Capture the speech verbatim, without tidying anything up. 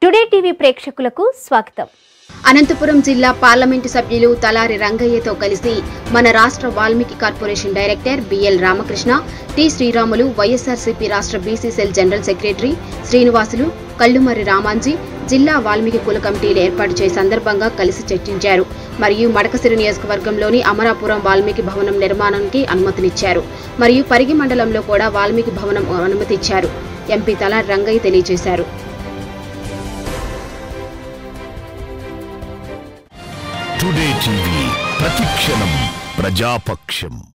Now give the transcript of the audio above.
Today TV ప్రేక్షకులకు స్వాగతం. అనంతపురం జిల్లా పార్లమెంటు సభ్యులు తలారి రంగయ్యతో కలిసి మన రాష్ట్ర Valmiki corporation director BL Ramakrishna, T Sriramulu, YSRCP రాష్ట్ర BC cell general secretary Srinivasulu, Kallumarri Ramanji జిల్లా వాల్మీకి కుల కమిటీలు ఏర్పాటు చేసే సందర్భంగా కలిసి చర్చించారు. మరియు మడకసిరి నియోజకవర్గంలోని అమరాపురం వాల్మీకి భవనం నిర్మాణానికి అనుమతినిచ్చారు. మరియు పరిగి మండలంలో కూడా వాల్మీకి భవనం అనుమతి ఇచ్చారు. ఎంపీ తలారి రంగయ్య తెలియజేశారు. టుడే టీవీ ప్రతిక్షణం ప్రజాపక్షం.